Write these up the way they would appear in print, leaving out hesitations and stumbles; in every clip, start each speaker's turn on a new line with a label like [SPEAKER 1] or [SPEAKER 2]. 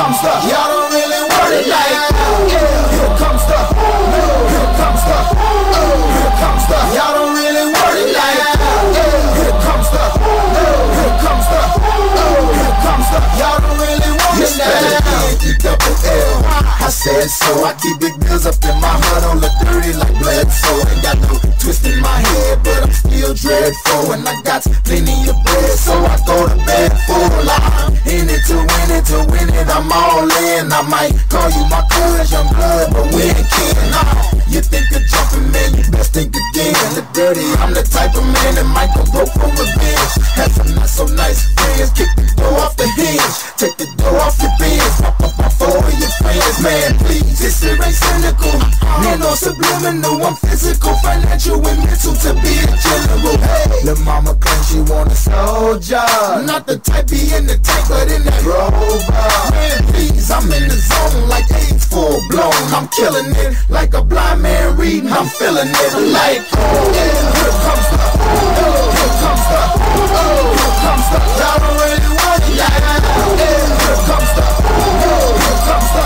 [SPEAKER 1] comes the, y'all don't really want it like that. Here comes the, here comes the, here comes the, y'all don't really want it like that. Here comes the, here comes the, here comes the, y'all don't really want it like that. E-double-L, I said so. I keep big bills up in my hood on the dirty like blood, so ain't got no twist in my head, but I'm still dreadful, and I got plenty of bread, so I go to bed full. I'm in it to win it, I'm all in. I might call you my cuz, young blood, but we ain't kin. You think of jumping, man, you best think again. The dirty, I'm the type of man that might go broke for revenge. Had some not so nice friends, kick the door off the hinge, take the door off your bins, pop up my phone with your friends. Man, please, this shit ain't cynical, man, no subliminal. I'm physical, financial, and mental to be a general. Hey, the mama claims she want a soldier, not the type be in the tank, but in that Rover. Man, please, I'm in the zone like AIDS full blown. I'm killing it like a blind man reading. I'm feeling it like, here comes the, here comes the, here comes the, y'all don't really want it like that. Here comes the, here comes the,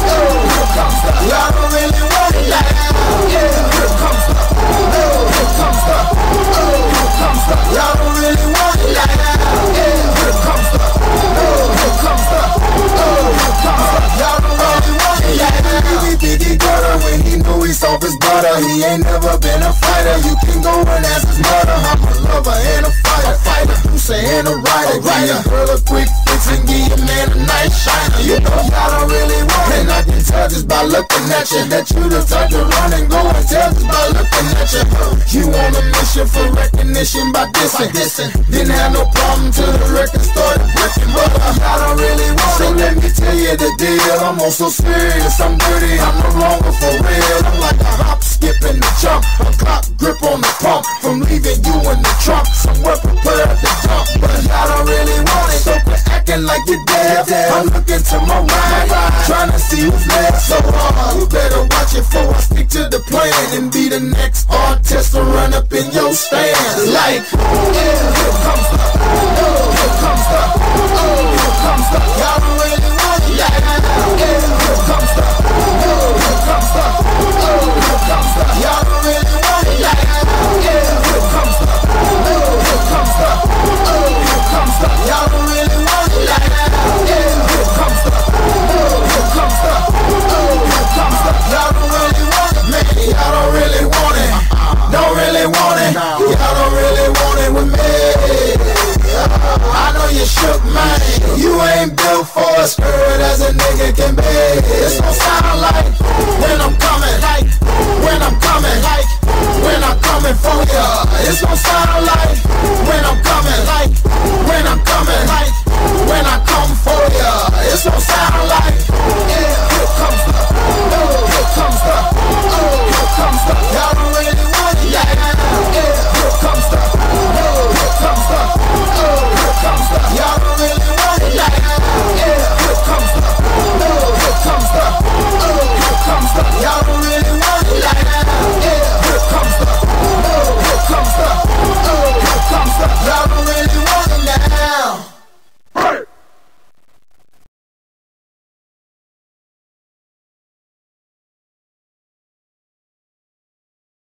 [SPEAKER 1] here comes the, y'all don't really want it like that. Here comes the, here comes the, here comes the, y'all don't really want it like that. Here comes the, here comes the, here comes the, y'all don't really want it like that. Biggie gutter when he knew he soft his butter. He ain't never been a fighter. You can go and ask his mother. I'm a lover and a fighter, producer and a writer. Give your girl a quick fix and give your man a nice shiner. You know y'all don't really want it, and I can tell just by looking at you that you the type to run and go and tell just by looking at you. You on a mission for recognition by dissing. Didn't have no problem till the record started breaking, but y'all don't really want it. So let me tell you the deal. I'm on so serious, I'm dirty, I'm no longer for real. I'm like a hop, skip, and a jump, a clock grip on the pump, from leaving you in the trunk, somewhere prepared to jump, but y'all don't really want it. So quit acting like you're dead. I'm looking to my right, trying to see who's left. So you better watch it before I stick to the plan and be the next artist to run up in your stand. Like, here comes the, here comes the, here comes the, y'all don't really want it like that. Here comes